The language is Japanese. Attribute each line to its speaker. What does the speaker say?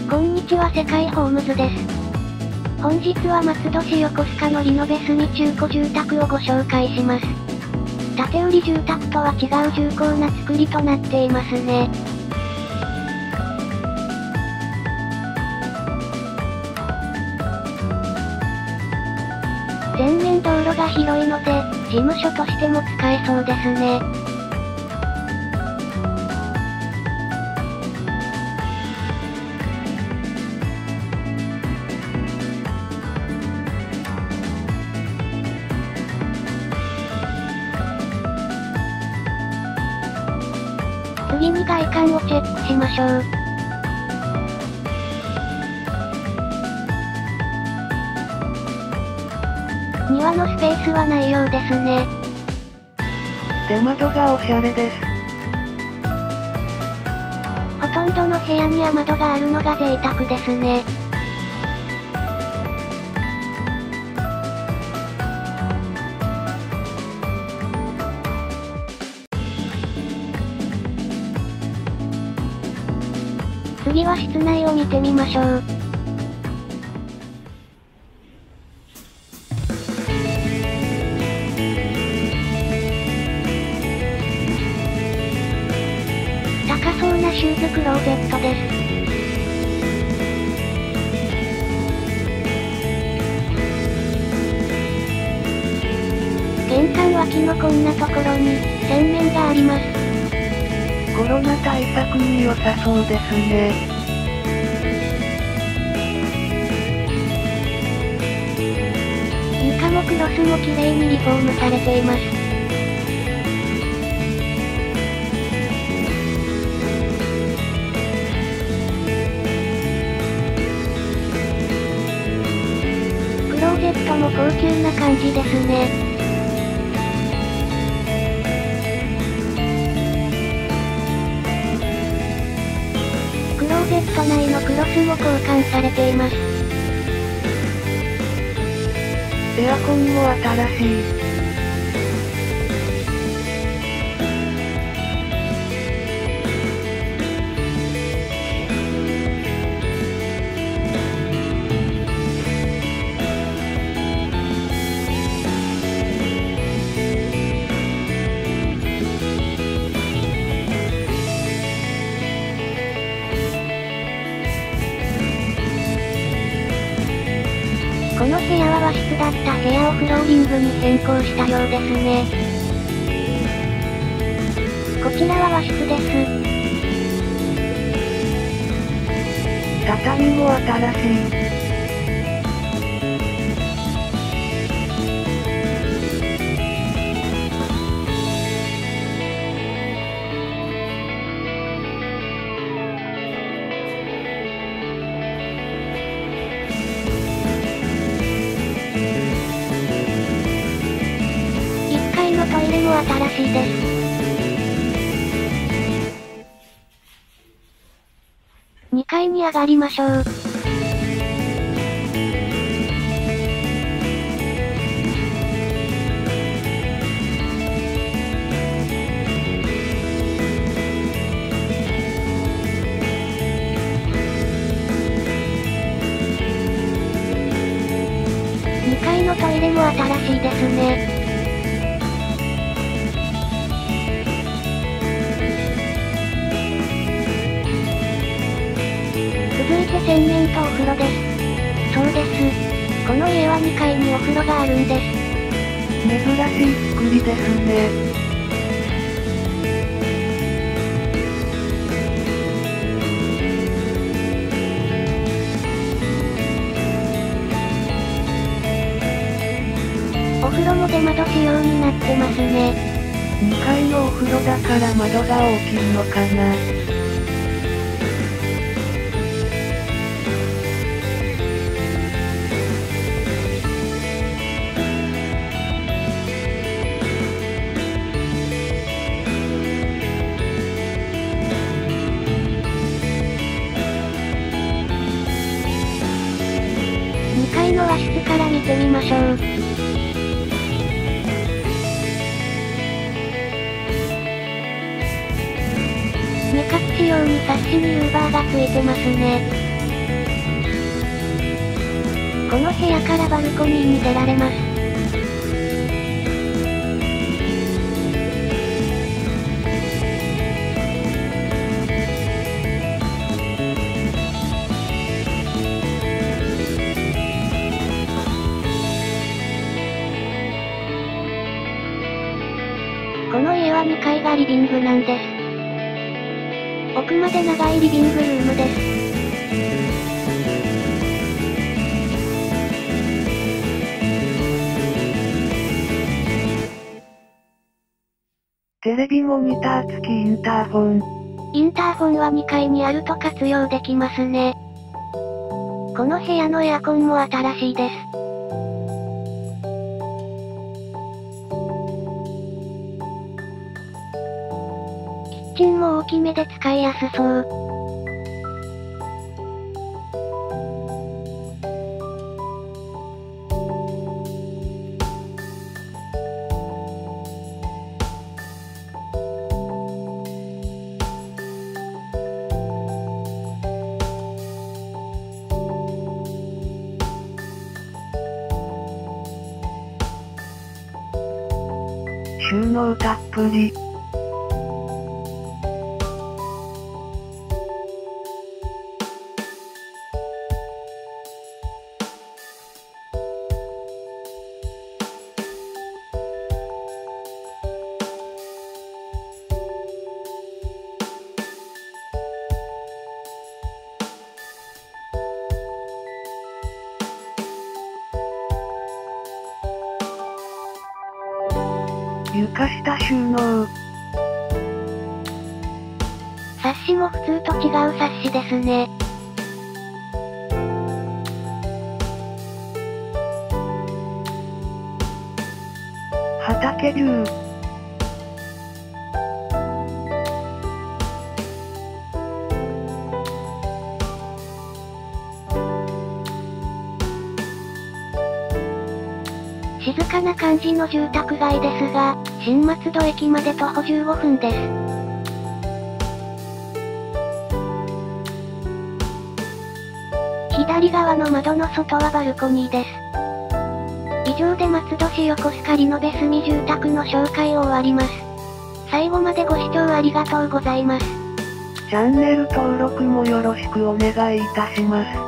Speaker 1: こんにちは、世界ホームズです。本日は松戸市横須賀のリノベスに中古住宅をご紹介します。建売住宅とは違う重厚な作りとなっていますね。前面道路が広いので、事務所としても使えそうですね。次に外観をチェックしましょう。庭のスペースはないようですね。
Speaker 2: 出窓がおしゃれです。
Speaker 1: ほとんどの部屋に雨窓があるのが贅沢ですね。次は室内を見てみましょう。高そうなシューズクローゼットです。玄関脇のこんなところに洗面があります。
Speaker 2: コロナ対策に良さそうですね。
Speaker 1: 床もクロスも綺麗にリフォームされています。クローゼットも高級な感じですね。クローゼット内のクロスも交換されています。
Speaker 2: エアコンも新しい。
Speaker 1: この部屋は和室だった部屋をフローリングに変更したようですね。こちらは和室です。
Speaker 2: 畳も新しい。
Speaker 1: 1階のトイレも新しいです。2階に上がりましょう。2階のトイレも新しいですね。続いて洗面とお風呂です。そうです。この家は2階にお風呂があるんです。
Speaker 2: 珍しい作りですね。
Speaker 1: お風呂も出窓仕様になってますね。
Speaker 2: 2階のお風呂だから窓が大きいのかな。
Speaker 1: 2階の和室から見てみましょう。目隠し用にサッシにルーバーがついてますね。 この部屋からバルコニーに出られます。この家は2階がリビングなんです。奥まで長いリビングルームです。
Speaker 2: テレビモニター付きインターホン。
Speaker 1: インターホンは2階にあると活用できますね。この部屋のエアコンも新しいです。キッチンも大きめで使いやすそう。
Speaker 2: 収納たっぷり。床下収納。
Speaker 1: サッシも普通と違うサッシですね。
Speaker 2: 畑流。
Speaker 1: 静かな感じの住宅街ですが、新松戸駅まで徒歩15分です。左側の窓の外はバルコニーです。以上で松戸市横須賀リノベ住住宅の紹介を終わります。最後までご視聴ありがとうございます。
Speaker 2: チャンネル登録もよろしくお願いいたします。